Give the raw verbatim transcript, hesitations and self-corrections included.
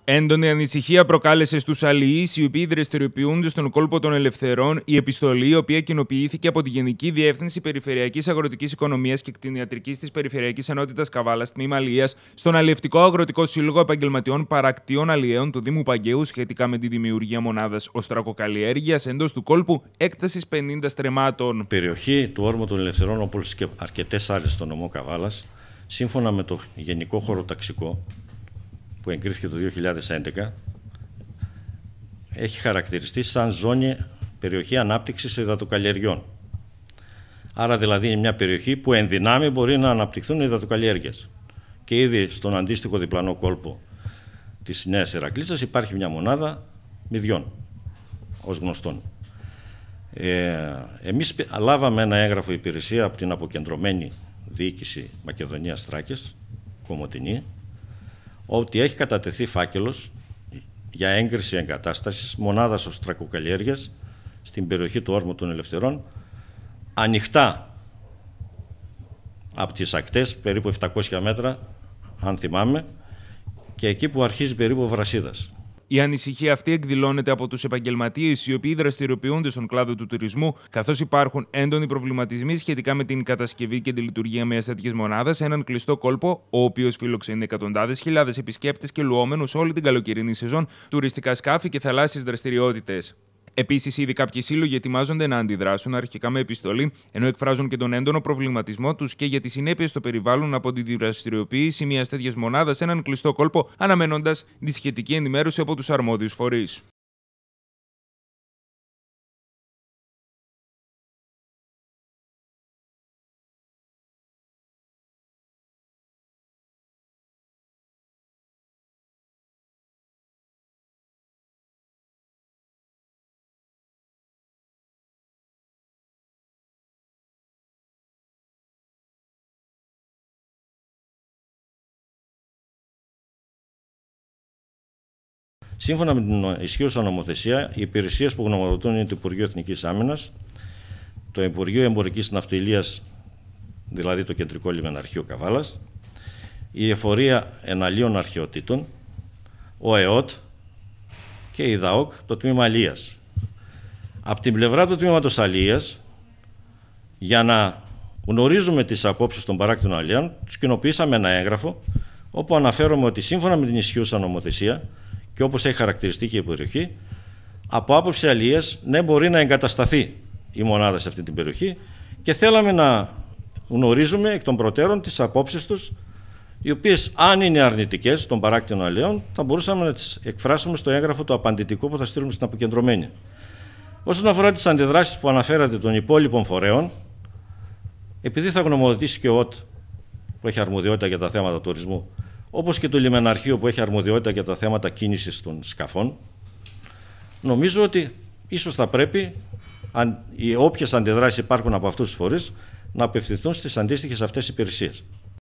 Έντονη ανησυχία προκάλεσε στους αλληλείς οι οποίοι δραστηριοποιούνται στον κόλπο των Ελευθερών η επιστολή, η οποία κοινοποιήθηκε από τη Γενική Διεύθυνση Περιφερειακής Αγροτικής Οικονομίας και Κτηνιατρικής της Περιφερειακής Ενότητας Καβάλας, τμήμα Αλιείας, στον Αλλιευτικό Αγροτικό Σύλλογο Επαγγελματιών Παρακτίων Αλλιέων του Δήμου Παγκαίου σχετικά με τη δημιουργία μονάδας οστρακοκαλλιέργειας εντός του κόλπου έκτασης πενήντα στρεμμάτων. Η περιοχή του Όρμου των Ελευθερών, όπως και αρκετές άλλες στο νομό Καβάλας, σύμφωνα με το Γενικό Χωροταξικό που εγκρίθηκε το δύο χιλιάδες έντεκα, έχει χαρακτηριστεί σαν ζώνη περιοχή ανάπτυξης υδατοκαλλιεργιών. Άρα δηλαδή είναι μια περιοχή που εν δυνάμει μπορεί να αναπτυχθούν υδατοκαλλιέργειες. Και ήδη στον αντίστοιχο διπλανό κόλπο της Νέας Ηρακλήτσας υπάρχει μια μονάδα μηδιών, ως γνωστόν. Ε, εμείς λάβαμε ένα έγγραφο υπηρεσία από την αποκεντρωμένη διοίκηση Μακεδονίας Θράκης, Κομοτηνή, ότι έχει κατατεθεί φάκελος για έγκριση εγκατάστασης μονάδας οστρακοκαλλιέργειας στην περιοχή του Όρμου των Ελευθερών, ανοιχτά από τις ακτές, περίπου επτακόσια μέτρα, αν θυμάμαι, και εκεί που αρχίζει περίπου ο Βρασίδας. Η ανησυχία αυτή εκδηλώνεται από τους επαγγελματίες οι οποίοι δραστηριοποιούνται στον κλάδο του τουρισμού, καθώς υπάρχουν έντονοι προβληματισμοί σχετικά με την κατασκευή και τη λειτουργία μιας τέτοιας μονάδας σε έναν κλειστό κόλπο, ο οποίος φιλοξενεί εκατοντάδες χιλιάδες επισκέπτες και λουόμενους όλη την καλοκαιρινή σεζόν, τουριστικά σκάφη και θαλάσσιες δραστηριότητες. Επίσης, ήδη κάποιοι σύλλογοι ετοιμάζονται να αντιδράσουν αρχικά με επιστολή, ενώ εκφράζουν και τον έντονο προβληματισμό τους και για τις συνέπειες στο περιβάλλον από τη δραστηριοποίηση μιας τέτοιας μονάδας σε έναν κλειστό κόλπο, αναμένοντας τη σχετική ενημέρωση από τους αρμόδιους φορείς. Σύμφωνα με την ισχύουσα νομοθεσία, οι υπηρεσίες που γνωμοδοτούν είναι το Υπουργείο Εθνικής Άμυνας, το Υπουργείο Εμπορικής Ναυτιλίας, δηλαδή το Κεντρικό Λιμεναρχείο Καβάλας, η Εφορία Εναλίων Αρχαιοτήτων, ο ΕΟΤ και η ΔΑΟΚ, το τμήμα Αλίας. Από την πλευρά του τμήματος Αλίας, για να γνωρίζουμε τις απόψεις των παράκτων αλλιών, τους κοινοποιήσαμε ένα έγγραφο, όπου αναφέρομαι ότι σύμφωνα με την ισχύουσα νομοθεσία, και όπως έχει χαρακτηριστεί και η περιοχή, από άποψη αλληλείας, ναι, μπορεί να εγκατασταθεί η μονάδα σε αυτή την περιοχή και θέλαμε να γνωρίζουμε εκ των προτέρων τις απόψεις τους, οι οποίες, αν είναι αρνητικές των παράκτιων αλληλείων, θα μπορούσαμε να τις εκφράσουμε στο έγγραφο το απαντητικό που θα στείλουμε στην αποκεντρωμένη. Όσον αφορά τις αντιδράσεις που αναφέρατε των υπόλοιπων φορέων, επειδή θα γνωμοδοτήσει και ο ΟΤ, που έχει αρμοδιότητα για τα θέματα τουρισμού, όπως και το Λιμεναρχείο που έχει αρμοδιότητα για τα θέματα κίνησης των σκαφών, νομίζω ότι ίσως θα πρέπει, αν, οι όποιες αντιδράσεις υπάρχουν από αυτούς τους φορείς, να απευθυνθούν στις αντίστοιχες αυτές υπηρεσίες.